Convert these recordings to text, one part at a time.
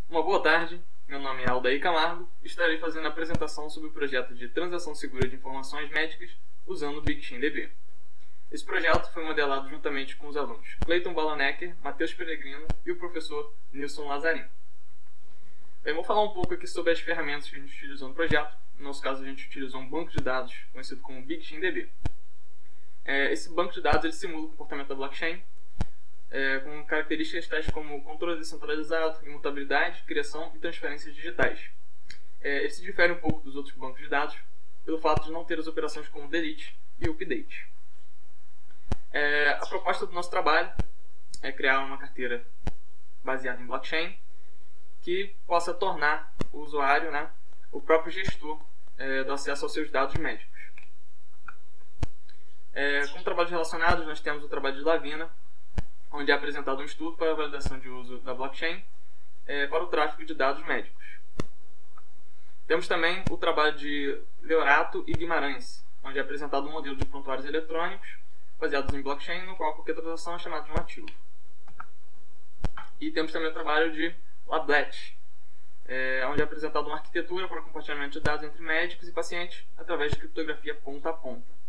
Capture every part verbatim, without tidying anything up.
Uma boa tarde, meu nome é Aldair Camargo e estarei fazendo a apresentação sobre o projeto de transação segura de informações médicas usando o BigChainDB. Esse projeto foi modelado juntamente com os alunos Cleiton Balanecker, Matheus Peregrino e o professor Nilson Lazarin. Eu vou falar um pouco aqui sobre as ferramentas que a gente utilizou no projeto. No nosso caso, a gente utilizou um banco de dados conhecido como BigChainDB. É, esse banco de dados ele simula o comportamento da blockchain, É, com características tais como controle descentralizado, imutabilidade, criação e transferências digitais. É, ele se difere um pouco dos outros bancos de dados pelo fato de não ter as operações como delete e update. É, a proposta do nosso trabalho é criar uma carteira baseada em blockchain que possa tornar o usuário, né, o próprio gestor é, do acesso aos seus dados médicos. É, como trabalhos relacionados, nós temos o trabalho de Lavina, onde é apresentado um estudo para a validação de uso da blockchain é, para o tráfego de dados médicos. Temos também o trabalho de Leorato e Guimarães, onde é apresentado um modelo de prontuários eletrônicos baseados em blockchain, no qual qualquer transação é chamada de um ativo. E temos também o trabalho de Lablet, é, onde é apresentada uma arquitetura para o compartilhamento de dados entre médicos e pacientes através de criptografia ponta a ponta.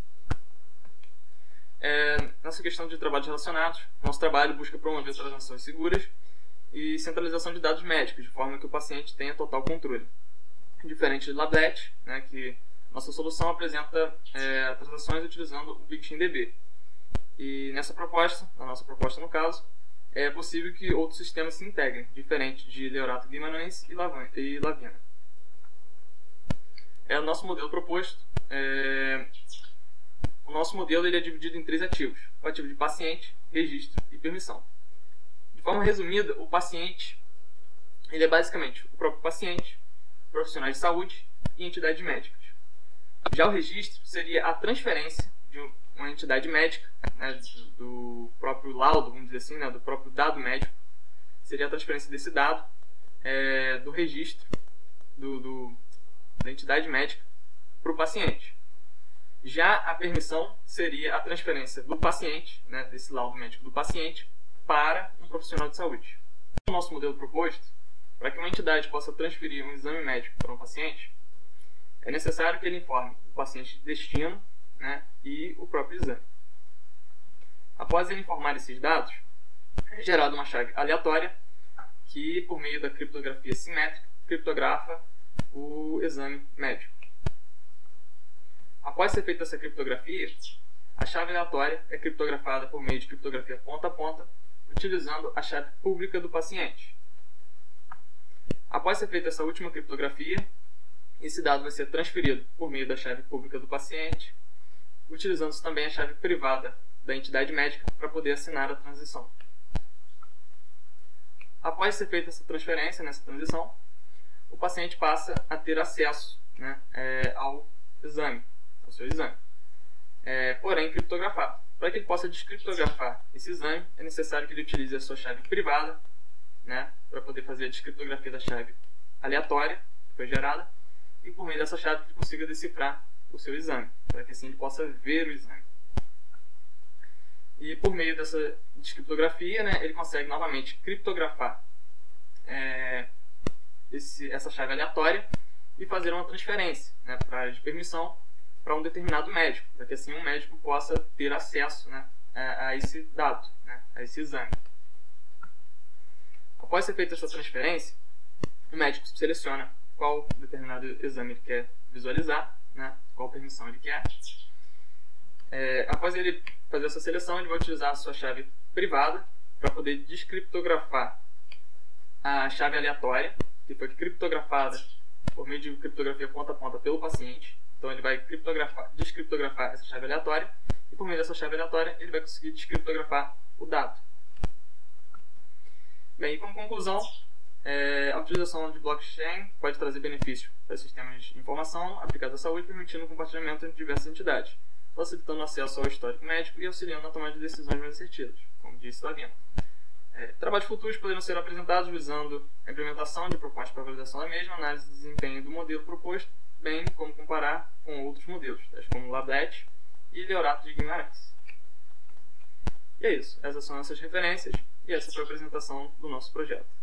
É, nessa questão de trabalhos relacionados, nosso trabalho busca promover transações seguras e centralização de dados médicos, de forma que o paciente tenha total controle. Diferente de Lablet, né, que nossa solução apresenta é, transações utilizando o BigChainDB. E nessa proposta, na nossa proposta no caso, é possível que outros sistemas se integrem, diferente de Leorato, Guimarães e Lavina. É o nosso modelo proposto. É, O nosso modelo ele é dividido em três ativos: o ativo de paciente, registro e permissão. De forma resumida, o paciente ele é basicamente o próprio paciente, profissionais de saúde e entidades médicas. Já o registro seria a transferência de uma entidade médica, né, do próprio laudo, vamos dizer assim, né, do próprio dado médico. Seria a transferência desse dado é, do registro do, do, da entidade médica para o paciente. Já a permissão seria a transferência do paciente, né, desse laudo médico do paciente, para um profissional de saúde. No nosso modelo proposto, para que uma entidade possa transferir um exame médico para um paciente, é necessário que ele informe o paciente de destino, né, e o próprio exame. Após ele informar esses dados, é gerada uma chave aleatória que, por meio da criptografia simétrica, criptografa o exame médico. Após ser feita essa criptografia, a chave aleatória é criptografada por meio de criptografia ponta a ponta, utilizando a chave pública do paciente. Após ser feita essa última criptografia, esse dado vai ser transferido por meio da chave pública do paciente, utilizando também a chave privada da entidade médica para poder assinar a transição. Após ser feita essa transferência, nessa transição, o paciente passa a ter acesso, né, é, ao exame. O seu exame, é, porém criptografado. Para que ele possa descriptografar esse exame, é necessário que ele utilize a sua chave privada, né, para poder fazer a descriptografia da chave aleatória que foi gerada, e por meio dessa chave ele consiga decifrar o seu exame, para que assim ele possa ver o exame. E por meio dessa descriptografia, né, ele consegue novamente criptografar é, esse, essa chave aleatória e fazer uma transferência, né, para a área de permissão, para um determinado médico, para que assim um médico possa ter acesso, né, a, a esse dado, né, a esse exame. Após ser feita essa transferência, o médico seleciona qual determinado exame ele quer visualizar, né, qual permissão ele quer. É, após ele fazer essa seleção, ele vai utilizar a sua chave privada para poder descriptografar a chave aleatória, que foi criptografada por meio de criptografia ponta a ponta pelo paciente. Então ele vai criptografar, descriptografar essa chave aleatória, e por meio dessa chave aleatória ele vai conseguir descriptografar o dado. Bem, e como conclusão, é, a utilização de blockchain pode trazer benefícios para sistemas de informação aplicados à saúde, permitindo o compartilhamento entre diversas entidades, facilitando o acesso ao histórico médico e auxiliando na tomada de decisões mais assertivas, como disse Lavina. É, trabalhos futuros poderão ser apresentados visando a implementação de propostas para validação da mesma, análise de desempenho do modelo proposto, bem como comparar com outros modelos, tais como Lablet e Leorato de Guimarães. E é isso, essas são nossas referências e essa foi a apresentação do nosso projeto.